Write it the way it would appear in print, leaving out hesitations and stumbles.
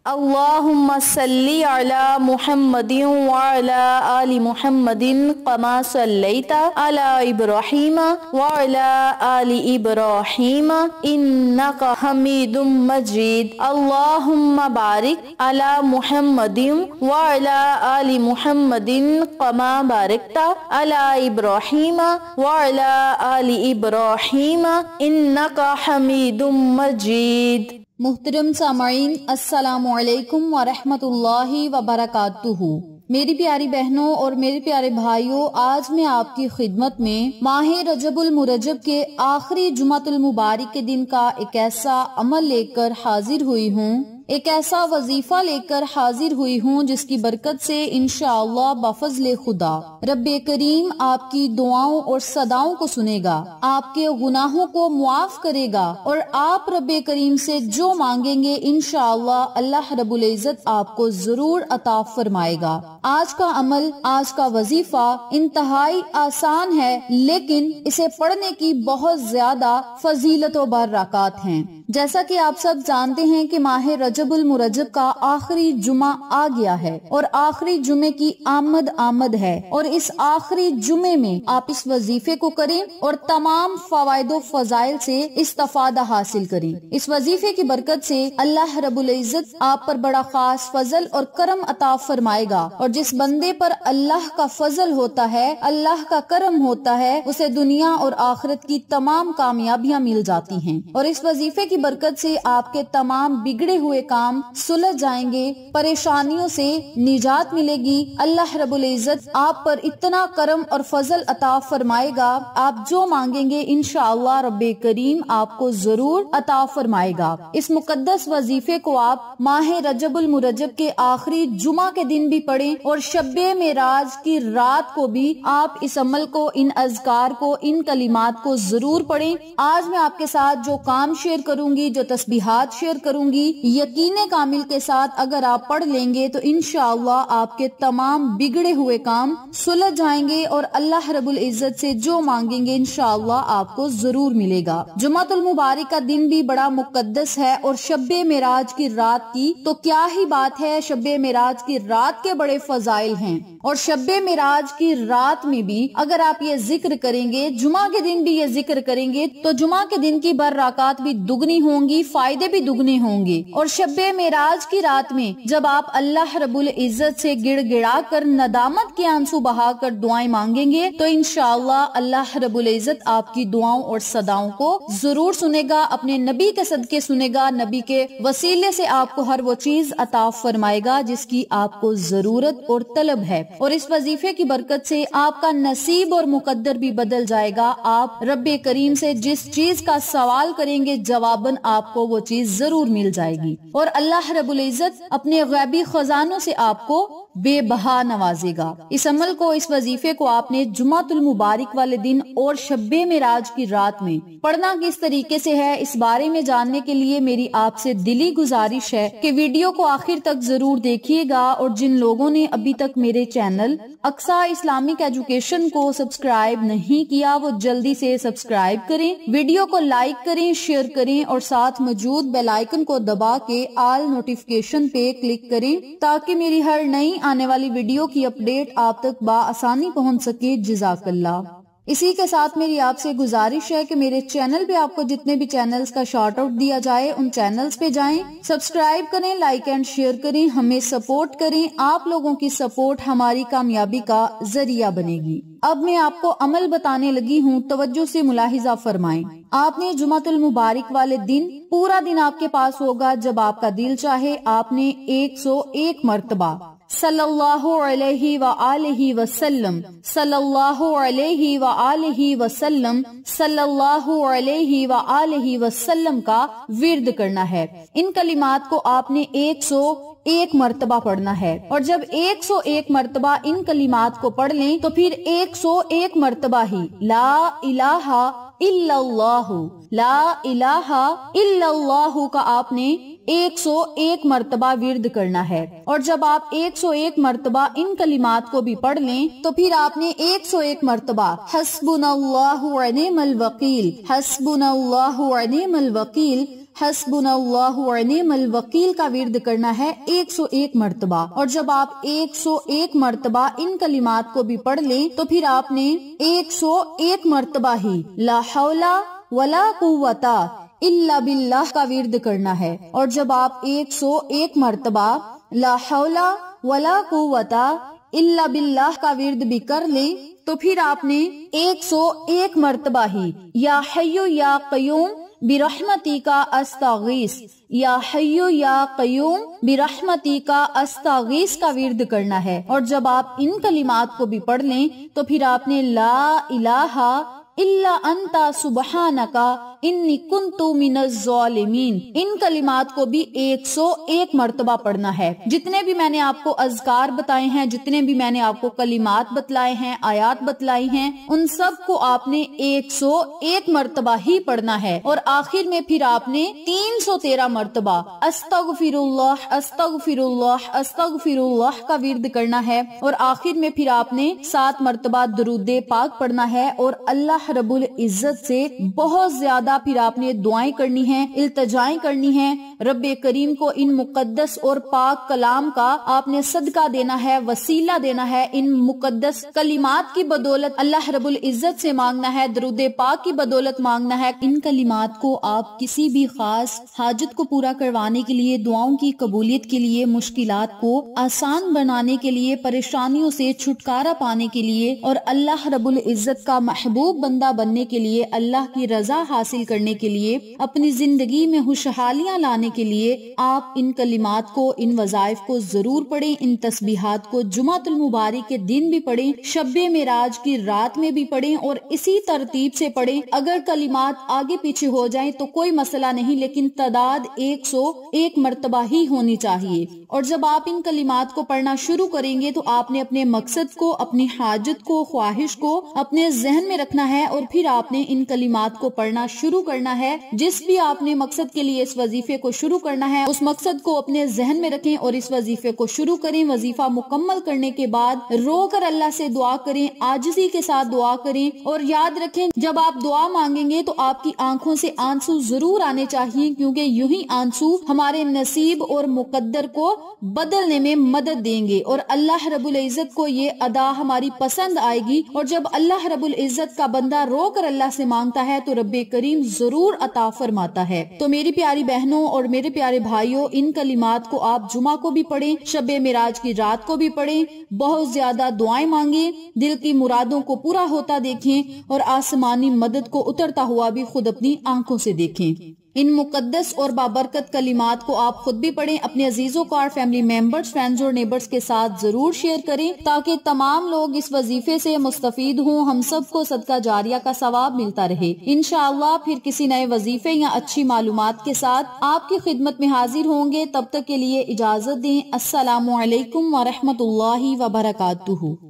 اللہم صلی علی محمد وعلی آل محمد کما صلیت علی ابراہیم وعلی آل ابراہیم انک حمید مجید اللہم بارک علی محمد وعلی آل محمد کما بارکت علی ابراہیم وعلی آل ابراہیم انک حمید مجید۔ محترم سامعین، السلام علیکم ورحمۃ اللہ وبرکاتہ۔ میری پیاری بہنوں اور میرے پیارے بھائیوں، آج میں آپ کی خدمت میں ماہ رجب المرجب کے آخری جمعۃ المبارک کے دن کا ایک ایسا عمل لے کر حاضر ہوئی ہوں، ایک ایسا وظیفہ لے کر حاضر ہوئی ہوں جس کی برکت سے انشاءاللہ بفضل خدا رب کریم آپ کی دعاؤں اور صداؤں کو سنے گا، آپ کے گناہوں کو معاف کرے گا، اور آپ رب کریم سے جو مانگیں گے انشاءاللہ اللہ رب العزت آپ کو ضرور عطا فرمائے گا۔ آج کا عمل، آج کا وظیفہ انتہائی آسان ہے، لیکن اسے پڑھنے کی بہت زیادہ فضیلت و برکات ہیں۔ جیسا کہ آپ سب جانتے ہیں کہ ماہ رجب المرجب کا آخری جمعہ آ گیا ہے اور آخری جمعے کی آمد ہے، اور اس آخری جمعے میں آپ اس وظیفے کو کریں اور تمام فوائد و فضائل سے استفادہ حاصل کریں۔ اس وظیفے کی برکت سے اللہ رب العزت آپ پر بڑا خاص فضل اور کرم عطا فرمائے گا، اور جس بندے پر اللہ کا فضل ہوتا ہے، اللہ کا کرم ہوتا ہے، اسے دنیا اور آخرت کی تمام کامیابیاں مل جاتی ہیں، اور اس وظیفے کی برکت سے آپ کے تمام بگڑے ہوئے کام سلجھ جائیں گے، پریشانیوں سے نجات ملے گی۔ اللہ رب العزت آپ پر اتنا کرم اور فضل عطا فرمائے گا، آپ جو مانگیں گے انشاءاللہ رب کریم آپ کو ضرور عطا فرمائے گا۔ اس مقدس وظیفے کو آپ ماہ رجب المرجب کے آخری جمعہ کے دن بھی پڑھیں، اور شب معراج کی رات کو بھی آپ اس عمل کو، ان اذکار کو، ان کلمات کو ضرور پڑھیں۔ آج میں آپ کے ساتھ جو کام شیئر کروں گی، جو تسبیحات شیئر کروں گی، یقین کامل کے ساتھ اگر آپ پڑھ لیں گے تو انشاءاللہ آپ کے تمام بگڑے ہوئے کام سلجھ جائیں گے، اور اللہ رب العزت سے جو مانگیں گے انشاءاللہ آپ کو ضرور ملے گا۔ جمعۃ المبارک کا دن بھی بڑا مقدس ہے، اور شب معراج کی رات کی تو کیا ہی بات ہے، شب معراج کی رات کے بڑے فضائل ہیں، اور شب معراج کی رات میں بھی اگر آپ یہ ذکر کریں گے، جمعہ کے دن بھی یہ ذکر کریں گے، تو جمعہ کے دن کی برکات بھی دگنی ہوں گی، فائدے بھی دگنے ہوں گے۔ اور شب معراج کی رات میں جب آپ اللہ رب العزت سے گڑ گڑا کر، ندامت کے آنسو بہا کر دعائیں مانگیں گے تو انشاءاللہ اللہ رب العزت آپ کی دعاؤں اور صداؤں کو ضرور سنے گا، اپنے نبی کے صدقے سنے گا، نبی کے وسیلے سے آپ کو ہر وہ چیز عطا فرمائے گا جس کی آپ کو ضرورت اور طلب ہے، اور اس وظیفے کی برکت سے آپ کا نصیب اور مقدر بھی بدل جائے گا۔ آپ رب کریم سے جس چیز کا سوال کریں گے جواباً آپ کو وہ چیز ضرور مل جائے گی، اور اللہ رب العزت اپنے غیبی خزانوں سے آپ کو بے بہا نوازے گا۔ اس عمل کو، اس وظیفے کو آپ نے جمعۃ المبارک والے دن اور شب معراج کی رات میں پڑھنا کس طریقے سے ہے، اس بارے میں جاننے کے لیے میری آپ سے دلی گزارش ہے کہ ویڈیو کو آخر تک ضرور دیکھیے گا، اور جن لوگوں نے ابھی تک میرے چینل اقصیٰ اسلامک ایجوکیشن کو سبسکرائب نہیں کیا وہ جلدی سے سبسکرائب کریں، ویڈیو کو لائک کریں، شیئر کریں، اور ساتھ موجود بیل آئیکن کو دبا کے آل نوٹیفیکیشن پہ کلک کریں تاکہ میری ہر نئی آنے والی ویڈیو کی اپڈیٹ آپ تک بآسانی پہنچ سکے۔ جزاک اللہ۔ اسی کے ساتھ میری آپ سے گزارش ہے کہ میرے چینل پہ آپ کو جتنے بھی چینلز کا شارٹ آؤٹ دیا جائے ان چینلز پہ جائیں، سبسکرائب کریں، لائک اینڈ شیئر کریں، ہمیں سپورٹ کریں۔ آپ لوگوں کی سپورٹ ہماری کامیابی کا ذریعہ بنے گی۔ اب میں آپ کو عمل بتانے لگی ہوں، توجہ سے ملاحظہ فرمائیں۔ آپ نے جمعۃ المبارک والے دن، پورا دن آپ کے پاس ہوگا، جب آپ کا دل چاہے آپ نے 101 مرتبہ صلی اللہ علیہ وآلہ وسلم، صلی اللہ علیہ وآلہ وسلم، صلی اللہ علیہ وآلہ وسلم کا ورد کرنا ہے۔ ان کلمات کو آپ نے 101 مرتبہ پڑھنا ہے، اور جب 101 مرتبہ ان کلمات کو پڑھ لیں تو پھر 101 مرتبہ ہی لا الہ الا اللہ، لا الہ الا اللہ کا آپ نے 101 مرتبہ ورد کرنا ہے، اور جب آپ 101 مرتبہ ان کلمات کو بھی پڑھ لیں تو پھر آپ نے 101 مرتبہ حسبنا اللہ ونعم الوکیل، حسبنا اللہ ونعم الوکیل، حسبنا اللہ ونعم الوکیل کا ورد کرنا ہے 101 مرتبہ، اور جب آپ 101 مرتبہ ان کلمات کو بھی پڑھ لیں تو پھر آپ نے 101 مرتبہ ہی لا حول ولا قوت الا باللہ کا ورد کرنا ہے، اور جب آپ 101 مرتبہ لا حول ولا قوت الا باللہ کا ورد بھی کر لیں تو پھر آپ نے 101 مرتبہ ہی یا حی یا قیوم برحمتی کا استغیث، یا حی یا قیوم برحمتی کا استغیث کا ورد کرنا ہے، اور جب آپ ان کلمات کو بھی پڑھ لیں تو پھر آپ نے لا الہ الا انت سبحانک انی کنت من الظالمین ان کلمات کو بھی 101 مرتبہ پڑھنا ہے۔ جتنے بھی میں نے آپ کو اذکار بتائے ہیں، جتنے بھی میں نے آپ کو کلمات بتلائے ہیں، آیات بتلائی ہیں، ان سب کو آپ نے 101 مرتبہ ہی پڑھنا ہے، اور آخر میں پھر آپ نے 313 مرتبہ استغفر اللہ استغفر اللہ استغفر اللہ کا ورد کرنا ہے، اور آخر میں پھر آپ نے 7 مرتبہ درود پاک پڑھنا ہے، اور اللہ رب العزت سے بہت زیادہ پھر آپ نے دعائیں کرنی ہیں، التجائیں کرنی ہیں، رب کریم کو ان مقدس اور پاک کلام کا آپ نے صدقہ دینا ہے، وسیلہ دینا ہے، ان مقدس کلمات کی بدولت اللہ رب العزت سے مانگنا ہے، درود پاک کی بدولت مانگنا ہے۔ ان کلمات کو آپ کسی بھی خاص حاجت کو پورا کروانے کے لیے، دعاؤں کی قبولیت کے لیے، مشکلات کو آسان بنانے کے لیے، پریشانیوں سے چھٹکارا پانے کے لیے، اور اللہ رب العزت کا محبوب بندہ بننے کے لیے، اللہ کی رضا حاصل کرنے کے لیے، اپنی زندگی میں خوشحالیاں لانے کے لیے آپ ان کلمات کو، ان وظائف کو ضرور پڑھیں، ان تسبیحات کو جمعۃ المبارک کے دن بھی پڑھیں، شب معراج کی رات میں بھی پڑھیں، اور اسی ترتیب سے پڑھیں۔ اگر کلمات آگے پیچھے ہو جائیں تو کوئی مسئلہ نہیں، لیکن تعداد 101 مرتبہ ہی ہونی چاہیے۔ اور جب آپ ان کلمات کو پڑھنا شروع کریں گے تو آپ نے اپنے مقصد کو، اپنی حاجت کو، خواہش کو اپنے ذہن میں رکھنا ہے، اور پھر آپ نے ان کلمات کو پڑھنا شروع کرنا ہے۔ جس بھی آپ نے مقصد کے لیے اس وظیفے کو شروع کرنا ہے، اس مقصد کو اپنے ذہن میں رکھیں اور اس وظیفے کو شروع کریں۔ وظیفہ مکمل کرنے کے بعد رو کر اللہ سے دعا کریں، عاجزی کے ساتھ دعا کریں، اور یاد رکھیں جب آپ دعا مانگیں گے تو آپ کی آنکھوں سے آنسو ضرور آنے چاہیے، کیونکہ یوں ہی آنسو ہمارے نصیب اور مقدر کو بدلنے میں مدد دیں گے، اور اللہ رب العزت کو یہ ادا ہماری پسند آئے گی۔ اور جب اللہ رب العزت کا بندہ رو کر اللہ سے مانگتا ہے تو رب کریم ضرور عطا فرماتا ہے۔ تو میری پیاری بہنوں اور میرے پیارے بھائیوں، ان کلمات کو آپ جمعہ کو بھی پڑھیں، شب معراج کی رات کو بھی پڑھیں، بہت زیادہ دعائیں مانگیں، دل کی مرادوں کو پورا ہوتا دیکھیں، اور آسمانی مدد کو اترتا ہوا بھی خود اپنی آنکھوں سے دیکھیں۔ ان مقدس اور بابرکت کلمات کو آپ خود بھی پڑھیں، اپنے عزیزوں کو اور فیملی ممبرز، فرینڈز اور نیبرز کے ساتھ ضرور شیئر کریں تاکہ تمام لوگ اس وظیفے سے مستفید ہوں، ہم سب کو صدقہ جاریہ کا ثواب ملتا رہے۔ انشاءاللہ پھر کسی نئے وظیفے یا اچھی معلومات کے ساتھ آپ کی خدمت میں حاضر ہوں گے، تب تک کے لیے اجازت دیں۔ السلام علیکم ورحمۃ اللہ وبرکاتہ۔